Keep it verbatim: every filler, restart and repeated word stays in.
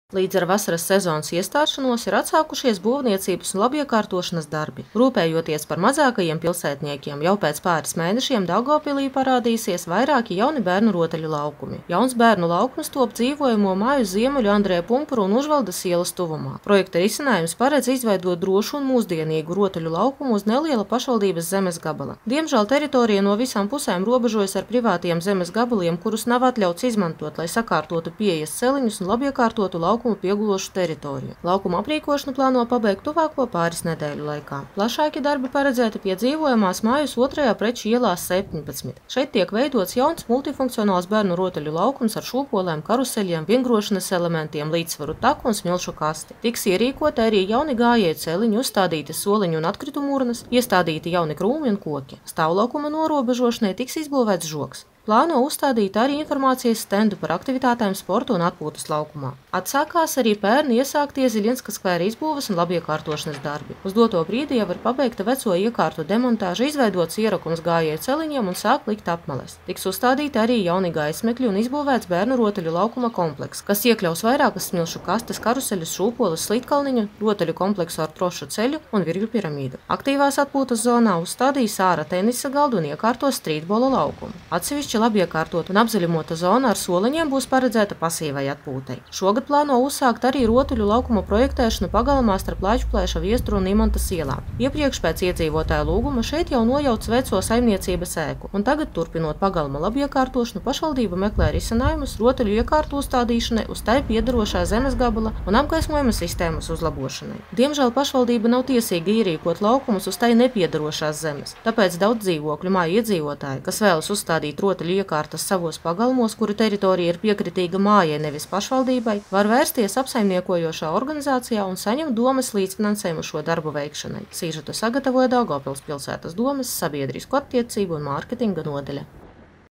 Līdz ar vasaras sezonas iestāšanos ir atsākušies būvniecības un labiekārtošanas darbi. Rūpējoties par mazākajiem pilsētniekiem, jau pēc pāris mēnešiem Daugavpilī parādīsies vairāki jauni bērnu rotaļu laukumi. Jauns bērnu laukums top dzīvojamo māju Ziemeļu Andreja Pumpura un Užvaldas ielas tuvumā. Projekta risinājums paredz izveidot drošu un mūsdienīgu rotaļu laukumu uz neliela pašvaldības zemes gabala. Diemžēl teritorija no visām pusēm robežojas ar privātiem zemes gabaliem, kurus nav atļauts izmantot, lai sakārtotu pieejas celiņus un labiekārtotu laukumu piegulošu teritoriju. Laukuma aprīkošanu plāno pabeigt tuvāko pāris nedēļu laikā. Plašāki darbi paredzēti pie dzīvojamās mājas otrajā Preču ielā septiņpadsmit. Šeit tiek veidots jauns multifunkcionāls bērnu rotaļu laukums ar šūpolēm, karuseļiem, vingrošanas elementiem, līdzsvaru taku un smilšu kasti. Tiks ierīkoti arī jauni gājēju celiņi, uzstādīti soliņu un atkritumu urnas, iestādīti jauni krūmi un koki. Stāvlaukuma norobežošanai tiks izbūvēts žogs. Plāno uzstādīt arī informācijas stendu par aktivitātēm sporta un atpūtas laukumā. Atsākās arī pērn iesāktie Ziļinska skvēra izbūves un labiekārtošanas darbi. Uz doto brīdi jau ir pabeigta veco iekārtu demontāža, izveidots ierakums gājēju celiņiem un sāk likt apmales. Tiks uzstādīti arī jauni gaismekļi un izbūvēts bērnu rotaļu laukuma kompleks, kas iekļaus vairākas smilšu kastes, karuseļus, šūpoles, slitkalniņu, rotaļu kompleksu ar trošu ceļu un virgļu piramīdu. Aktīvās atpūtas zonā uzstādīs āra tenisa galdu un iekārtos strītbola laukumu. Atsevišķi labiekārtot un apzaļumota zona ar soliņiem būs paredzēta pasīvai atpūtai. Šogad plāno uzsākt arī rotaļu laukuma projektēšanu pagalmā starp Lāčplēša, Viesturu un Imantas ielām. Iepriekš pēc iedzīvotāju lūguma šeit jau nojauts veco saimniecības ēku, un tagad, turpinot pagalma labiekārtošanu, pašvaldība meklē risinājumus rotaļu iekārtu uzstādīšanai uz tai piederošā zemes gabala un apgaismojuma sistēmas uzlabošanai. Diemžēl pašvaldība nav tiesīga ierīkot laukumus uz tai nepiederošās zemes, tāpēc daudz dzīvokļu māju iedzīvotāji, kas vēlas uzstādīt rotaļu iekārtas savos pagalmos, kuru teritorija ir piekritīga mājai, nevis pašvaldībai, var vērsties apsaimniekojošā organizācijā un saņemt domes līdzfinansējumu šo darbu veikšanai. Sīžetu sagatavoja Daugavpils pilsētas domes sabiedrisko attiecību un mārketinga nodaļa.